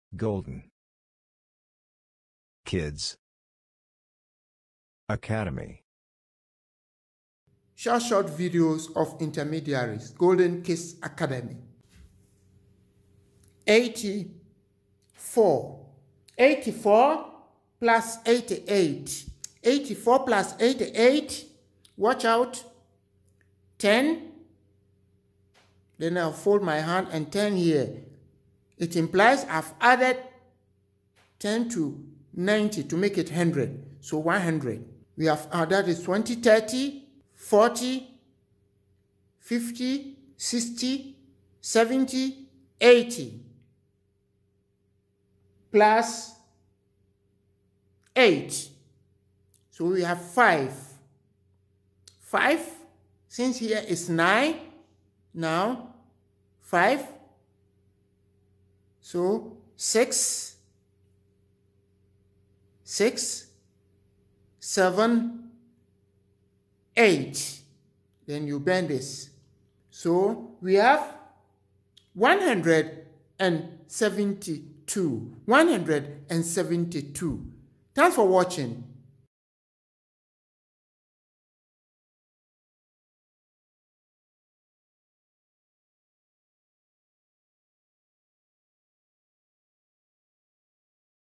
Golden. Kids. Academy. Short videos of intermediaries. Golden Kids Academy. 84. 84 plus 88. 84 plus 88. Watch out. 10. Then I'll fold my hand and 10 here. It implies I've added 10 to 90 to make it 100. So 100. We have that is 20, 30, 40, 50, 60, 70, 80. Plus 8. So we have 5. 5, since here is 9, now 5. So 6, 7, 8. Then you bend this. So we have 172. 172. Thanks for watching.